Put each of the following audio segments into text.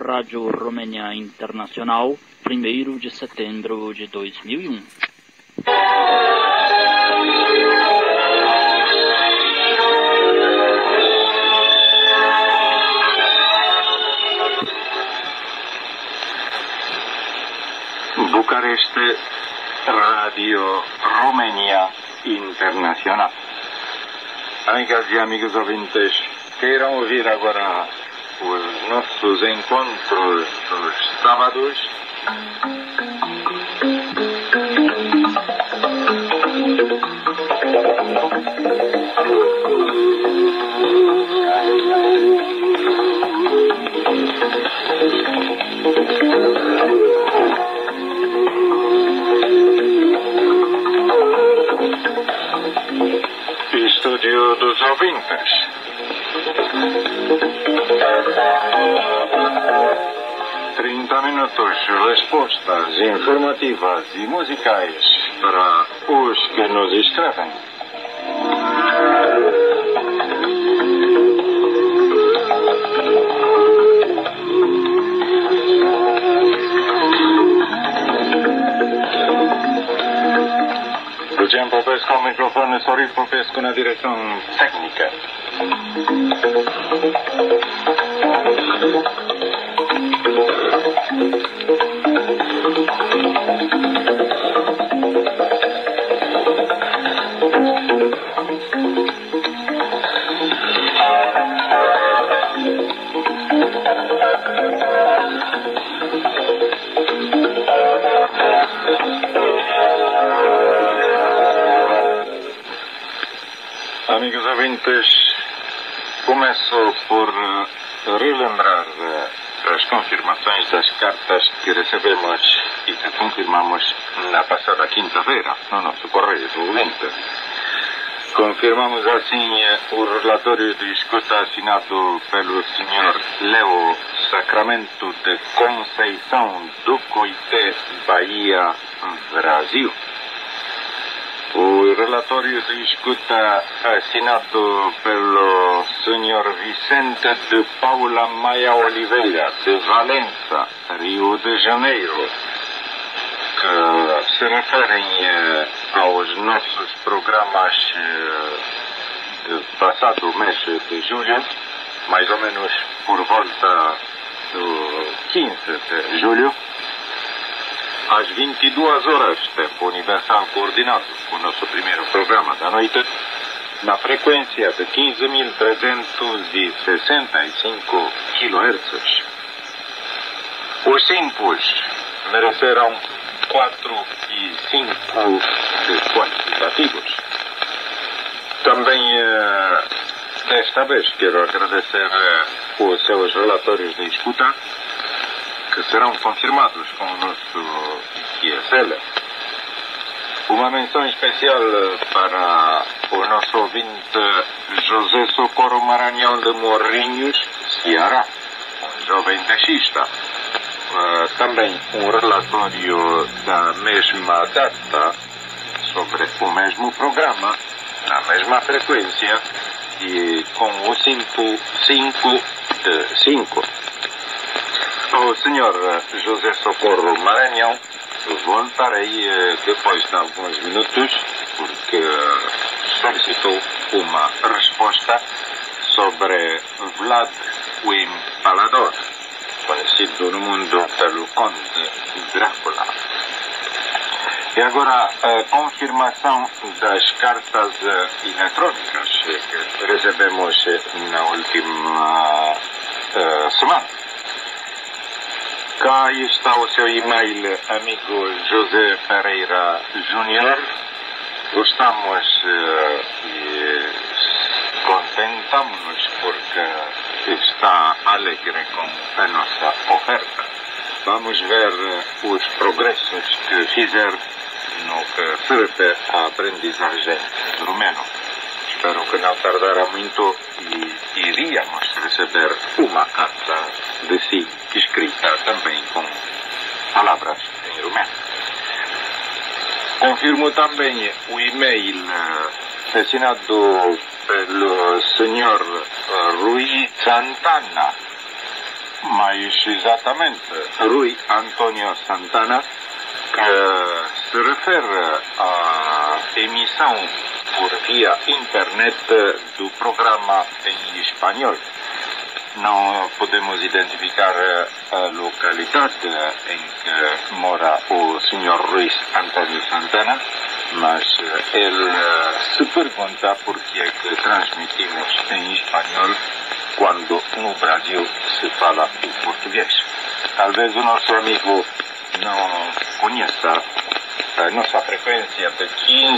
Rádio Romênia Internacional, 1º de setembro de 2001. Bucareste, Radio Romênia Internacional. Amigas e amigos ouvintes, queiram ouvir agora os nossos encontros dos sábados. Estúdio dos ouvintes. Minutos, respostas informativas e musicais para os que nos escrevem. Lucian Popescu ao microfone, Sorin Popescu na direção técnica. Amigos ouvintes, começo por relembrar as confirmações das cartas que recebemos e que confirmamos na passada quinta-feira no nosso correio do ouvinte. Confirmamos assim o relatório de escuta assinado pelo Sr. Leo Sacramento de Conceição do Coité, Bahia, Brasil. O relatório de escuta assinado pelo Sr. Vicente de Paula Maia Oliveira, de Valença, Rio de Janeiro, que se referem aos nossos programas do passado mês de julho, mais ou menos por volta do 15 de julho, às 22 horas, tempo universal coordenado, o nosso primeiro programa da noite, na frequência de 15.365 kHz. Os simples mereceram 4 e 5 de quantitativos. Também, desta vez, quero agradecer os seus relatórios de escuta, que serão confirmados com o nosso ISL. Uma menção especial para o nosso ouvinte José Socorro Maranhão de Morrinhos, Ceará, um jovem taxista. Também um relatório da mesma data, sobre o mesmo programa, na mesma frequência e com o 5 de 5. O Sr. José Socorro Maranhão, voltarei depois de alguns minutos, porque solicitou uma resposta sobre Vlad o Empalador, conhecido no mundo pelo Conde Drácula. E agora a confirmação das cartas eletrônicas que recebemos na última semana. Cá está o seu e-mail, amigo José Pereira Júnior. Gostamos e contentamos-nos porque está alegre com a nossa oferta. Vamos ver os progressos que fizer no que se refere à aprendizagem do romeno. Espero que não tardará muito e iríamos receber uma carta de si escrita também com palavras em romeno. Confirmo também o e-mail assinado pelo Sr. Rui Santana, mais exatamente Rui Antonio Santana, que se refere à emissão por via internet do programa em espanhol. Não podemos identificar a localidade em que mora o Sr. Rui Antonio Santana, mas ele se pergunta por que é que transmitimos em espanhol quando no Brasil se fala o português. Talvez o nosso amigo não conheça a nossa frequência de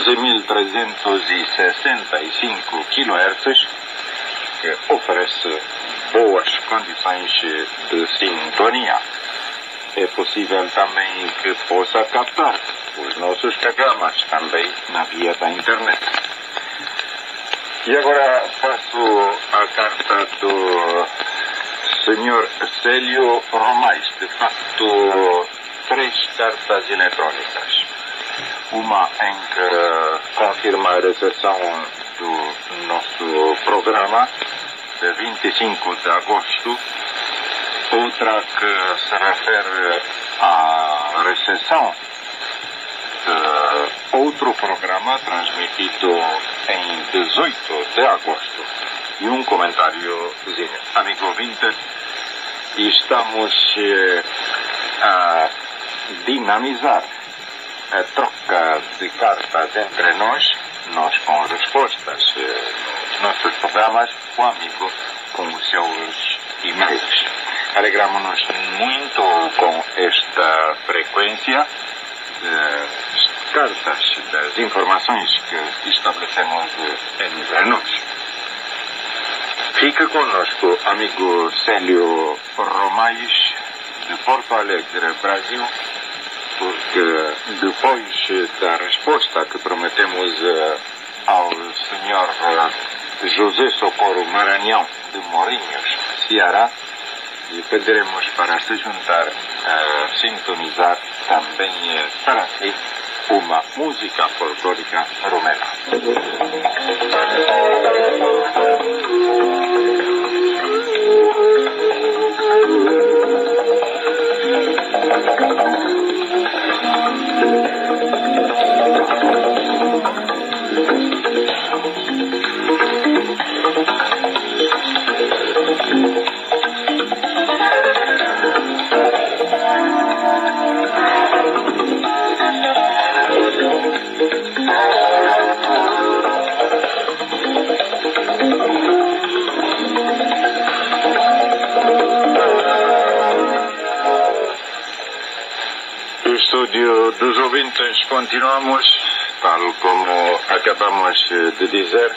15.365 kHz, que oferece boas condições de sintonia. É possível também que possa captar os nossos programas também na via da internet. E agora passo a carta do Sr. Célio Romais. De facto, 3 cartas eletrônicas. Uma em que confirma a recepção do nosso programa de 25 de agosto, outra que se refere à recepção de outro programa transmitido em 18 de agosto, e um comentáriozinho. Amigo ouvinte, estamos a dinamizar a troca de cartas entre nós com respostas nos nossos programas, o amigo com os seus e-mails. Alegramos-nos muito com esta frequência das cartas, das informações que estabelecemos entre nós. Fica conosco, amigo Célio Romais, de Porto Alegre, Brasil, porque depois da resposta que prometemos ao Sr. José Socorro Maranhão de Morrinhos, Ceará, e pediremos para se juntar a sintonizar também para si uma música folclórica romena. Estúdio dos ouvintes, continuamos, tal como acabamos de dizer.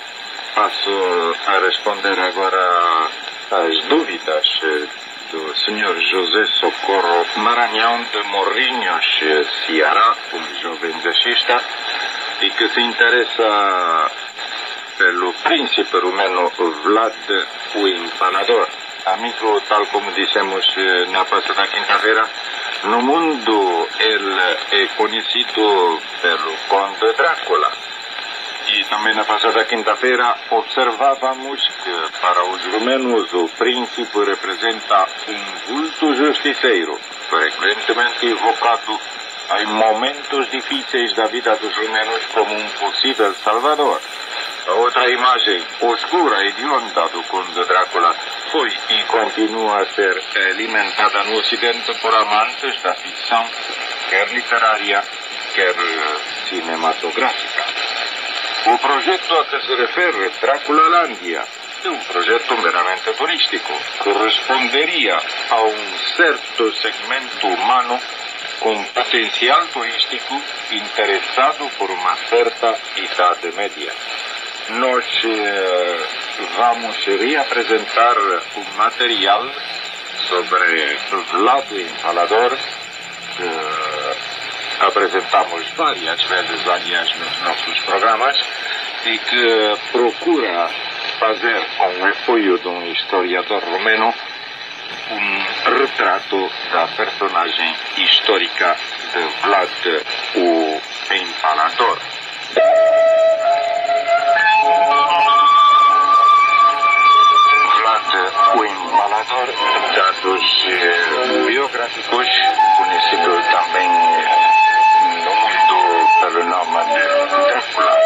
Passo a responder agora às dúvidas do Sr. José Socorro Maranhão de Morrinhos, Ceará, um jovem jazzista, e que se interessa pelo príncipe romeno Vlad o Impalador. Amigo, tal como dissemos na passada quinta-feira, no mundo ele é conhecido pelo Conde Drácula. E também na passada quinta-feira observávamos que para os romanos o príncipe representa um vulto justiceiro, frequentemente evocado em momentos difíceis da vida dos romanos como um possível salvador. A outra imagem oscura e hedionda do Conde Drácula foi e continua a ser alimentada no Ocidente por amantes da ficção, quer literária, quer cinematográfica. O projeto a que se refere, Draculalândia, é um projeto meramente turístico, que responderia a um certo segmento humano com potencial turístico interessado por uma certa idade média. Nós vamos reapresentar um material sobre Vlad o Impalador, que apresentamos várias vezes, aliás, nos nossos programas, e que procura fazer, com o apoio de um historiador romeno, um retrato da personagem histórica de Vlad o Impalador. Vlad o Impalador, dado asiáticos, conhecido também no mundo pelo nome de Drácula.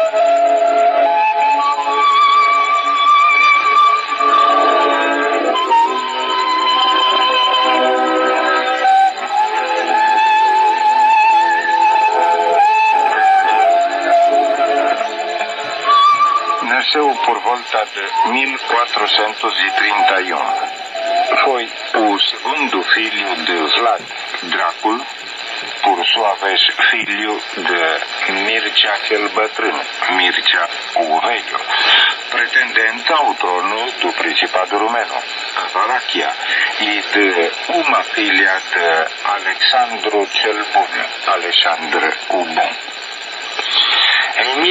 Nasceu por volta de 1431. Foi o segundo filho de Vlad Drácula, por sua vez filho de Mircea cel Bătrân, Mircea o Velho, pretendente ao trono do Principado Romeno, a Valachia, e de uma filha de Alexandru cel Bun, Alexandre o Bun. Em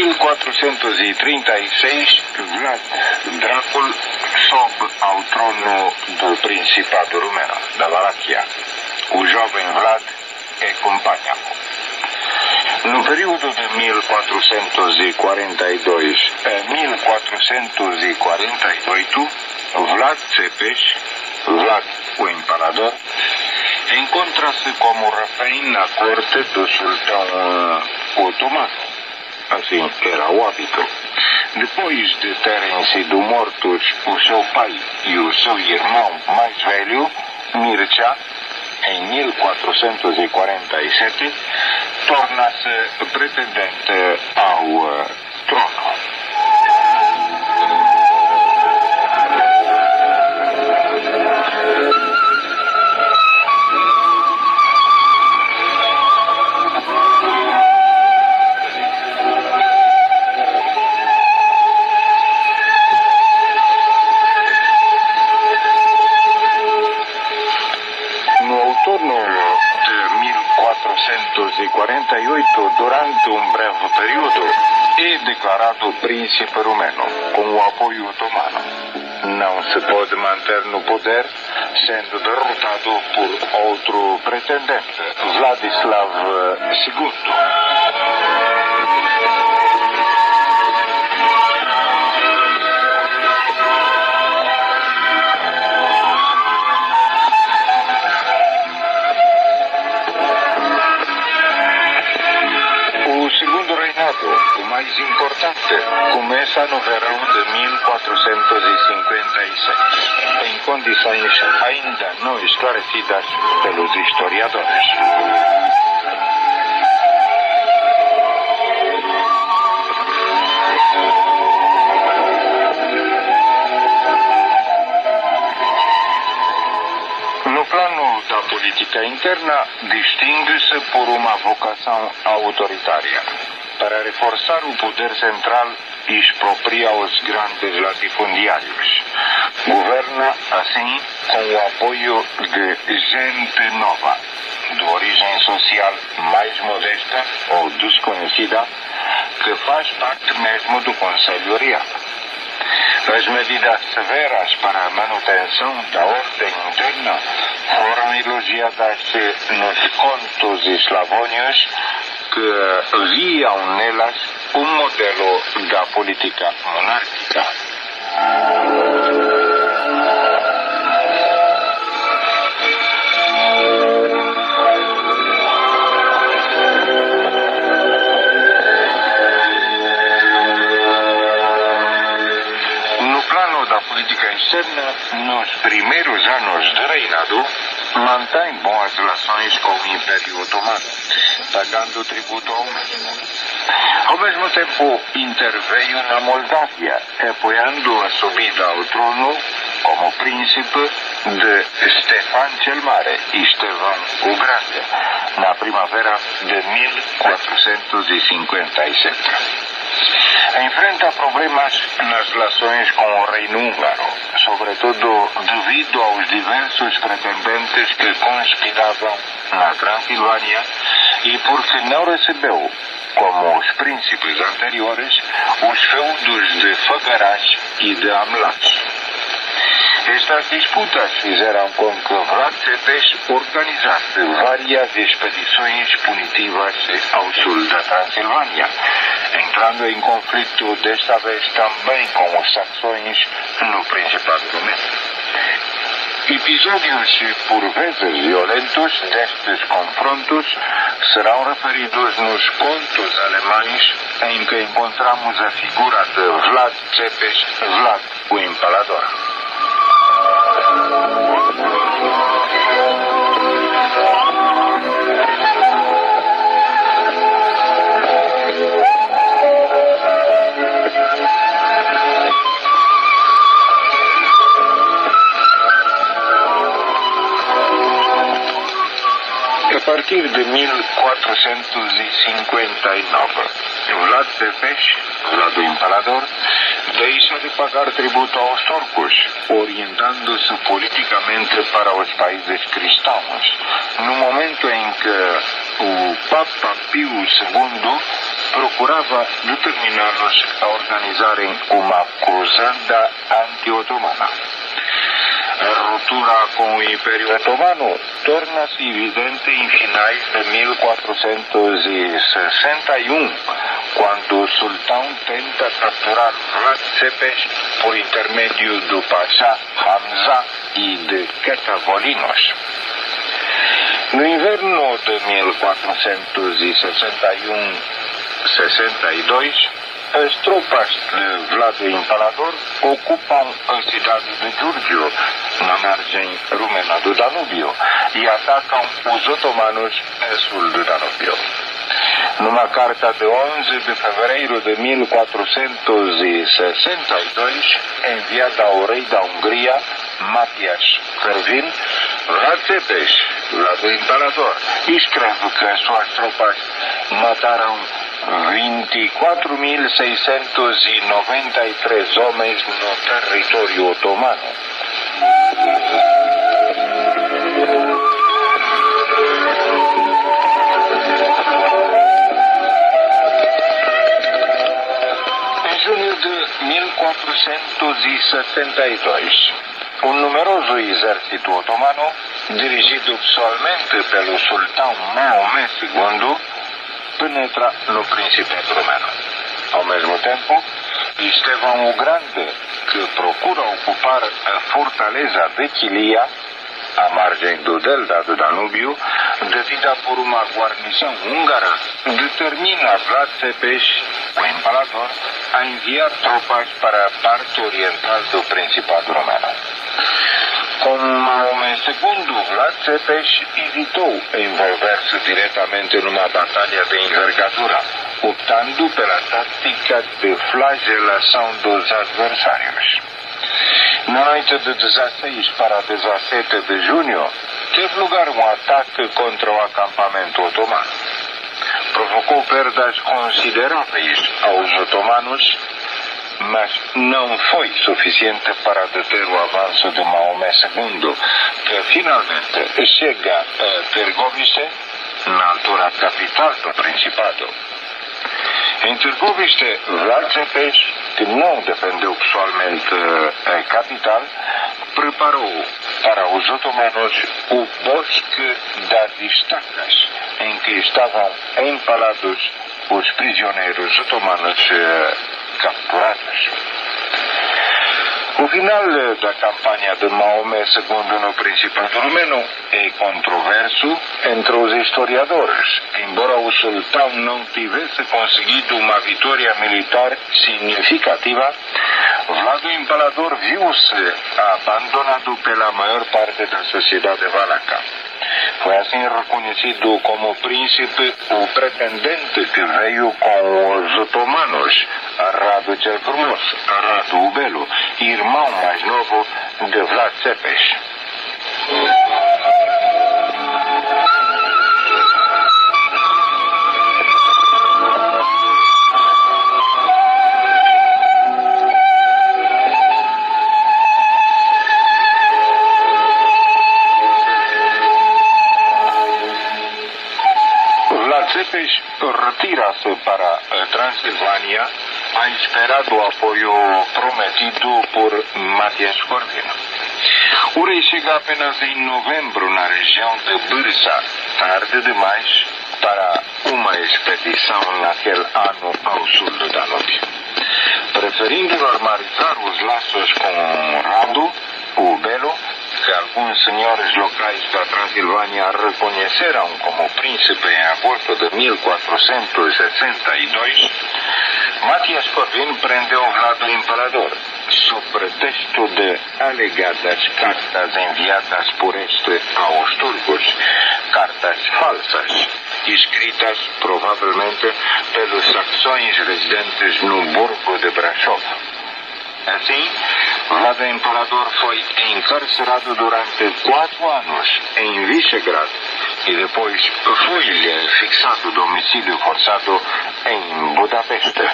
1436, Vlad Drácula sobe ao trono do Principado Romeno, da Valachia. O jovem Vlad acompanha-o. No período de 1442 a 1448, Vlad Țepeș, Vlad o Imparador, encontra-se como refém na corte do sultão otomano. Assim era o hábito. Depois de terem sido mortos o seu pai e o seu irmão mais velho, Mircea, em 1447, torna-se pretendente ao trono. Durante um breve período, é declarado príncipe romeno, com o apoio otomano. Não se pode manter no poder, sendo derrotado por outro pretendente, Vladislav II. O mais importante começa no verão de 1456, em condições ainda não esclarecidas pelos historiadores. No plano da política interna, distingue-se por uma vocação autoritária. Para reforçar o poder central, expropria os grandes latifundiários. Governa, assim, com o apoio de gente nova, de origem social mais modesta ou desconhecida, que faz parte mesmo do Conselho Real. As medidas severas para a manutenção da ordem interna foram elogiadas nos contos eslavônios, que viam nelas um modelo da política monárquica. No plano da política externa, nos primeiros anos de reinado, mantém boas relações com o Império Otomano, pagando tributo ao mesmo. Ao mesmo tempo, interveio na Moldávia, apoiando a subida ao trono como príncipe de Stefan cel Mare e Estevão o Grande, na primavera de 1457. Enfrenta problemas nas relações com o reino húngaro, sobretudo devido aos diversos pretendentes que conspiravam na Transilvânia e porque não recebeu, como os príncipes anteriores, os feudos de Făgăraș e de Amlaț. Estas disputas fizeram com que Vlad Țepeș organizasse várias expedições punitivas ao sul da Transilvânia, entrando em conflito desta vez também com os saxões no Principado Romeno. Episódios por vezes violentos destes confrontos serão referidos nos contos alemães em que encontramos a figura de Vlad Tzepes, Vlad o Impalador. A partir de 1459, Vlad Tzepes, Vlad o Impalador, deixa de pagar tributo aos turcos, orientando-se politicamente para os países cristãos, no momento em que o Papa Pio II procurava determiná-los a organizarem uma cruzada anti-otomana. A ruptura com o Império Otomano torna-se evidente em finais de 1461, quando o sultão tenta capturar Vlad Tzepes por intermédio do Pasha Hamza e de Quetavolinos. No inverno de 1461-62, as tropas de Vlad o Impalador ocupam a cidade de Giurgiu, na margem rumena do Danúbio, e atacam os otomanos a sul do Danúbio. Numa carta de 11 de fevereiro de 1462, enviada ao rei da Hungria, Mátyás Fervin, Vlad Tzepes, Vlad o Impalador, escreve que as suas tropas mataram 24.693 homens no território otomano. Em junho de 1462, um numeroso exército otomano, dirigido pessoalmente pelo sultão Maomé II, penetra no Principado Romano. Ao mesmo tempo, Estevão o Grande, que procura ocupar a fortaleza de Quilia, à margem do delta do Danúbio, detida por uma guarnição húngara, determina Vlad Tzepes, o Impalador, a enviar tropas para a parte oriental do Principado Romano. Com Maomé II, Vlad Tzepes evitou envolver-se diretamente numa batalha de envergadura, optando pela tática de flagelação dos adversários. Na noite de 16 para 17 de junho, teve lugar um ataque contra o acampamento otomano. Provocou perdas consideráveis aos otomanos, mas não foi suficiente para deter o avanço de Maomé II, que finalmente chega a Târgoviște, na altura capital do Principado. Em Târgoviște, Vlad Tzepes, que não defendeu pessoalmente a capital, preparou para os otomanos o Bosque das Estacas, em que estavam empalados os prisioneiros otomanos capturados. O final da campanha de Maomé II no Principado Romano é controverso entre os historiadores, embora o sultão não tivesse conseguido uma vitória militar significativa. Vlad o Impalador viu-se abandonado pela maior parte da sociedade valaca. Foi assim reconhecido como príncipe o pretendente que veio com os otomanos, Radu cel Frumos, Radu o Belo, irmão mais novo de Vlad Tzepes. Tzepes retira-se para a Transilvânia à espera do apoio prometido por Mátyás Fervin. O rei chega apenas em novembro na região de Byrsa, tarde demais para uma expedição naquele ano ao sul do Danúbio. Preferindo normalizar os laços com Radu o Belo, que alguns senhores locais da Transilvânia reconheceram como príncipe em agosto de 1462, Matias Corvin prendeu Vlad o Imparador, sob pretexto de alegadas cartas enviadas por este aos turcos, cartas falsas, escritas provavelmente pelos saxões residentes no Burgo de Brasov. Assim, Vlad o Imparador foi encarcerado durante 4 anos em Visegrad e depois foi-lhe fixado domicílio forçado em Budapeste.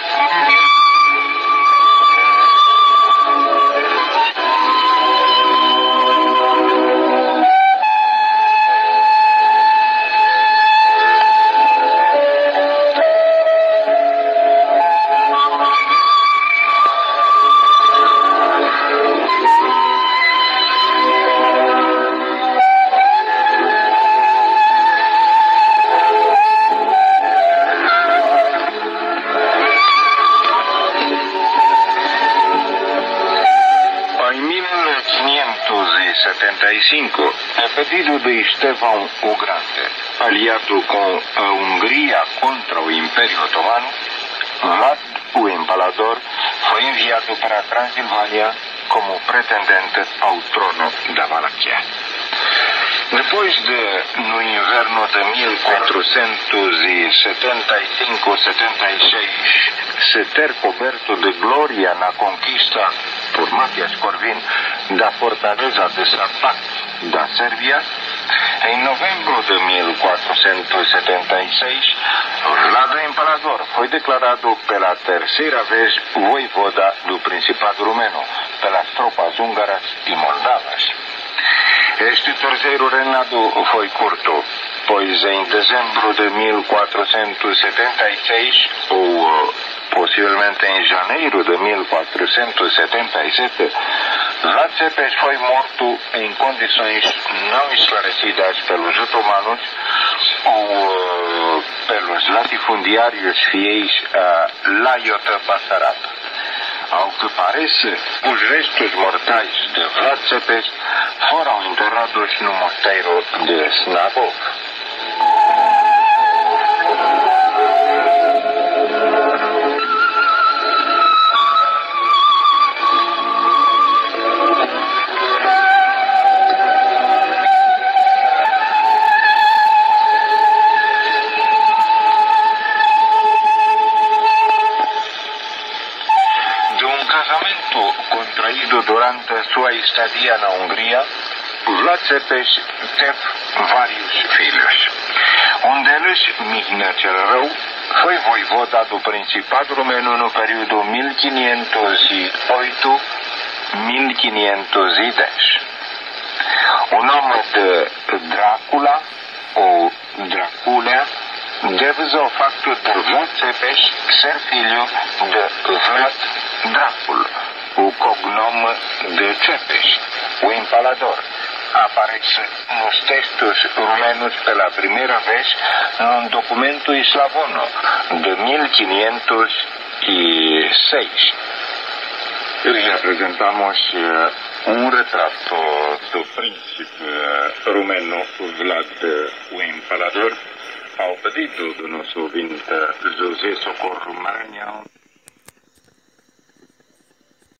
Em 1575, a pedido de Estevão o Grande, aliado com a Hungria contra o Império Otomano, Vlad o Impalador foi enviado para a Transilvânia como pretendente ao trono da Valáquia. Depois de, no inverno de 1475-76, se ter coberto de glória na conquista por Matias Corvin da fortaleza de Sáp da Sérvia, em novembro de 1476, Vlad o Impalador foi declarado pela terceira vez voivoda do Principado Romeno pelas tropas húngaras e moldavas. Este terceiro reinado foi curto, pois em dezembro de 1476, ou possivelmente em janeiro de 1477, Vlad Tepes foi morto em condições não esclarecidas pelos otomanos ou pelos latifundiários fiéis a Lajos Bessarab. Ao que parece, os restos mortais de Vlad Tepes foram enterrados no mosteiro de Snagov. Contraído durante a sua estadia na Hungria, Vlad Tepes teve vários filhos. Um deles, Mihnea cel Rău, foi voivoda do Principado Romeno no período 1508-1510. O nome de Drácula, ou Dracula, deve-se ao facto de Vlad Tepes ser filho de Vlad Dracul, o cognome de Tepes, o Impalador. Aparece nos textos romanos pela primeira vez num documento eslavono de 1506. E apresentamos um retrato do príncipe romeno Vlad o Impalador, ao pedido do nosso ouvinte José Socorro Maranhão.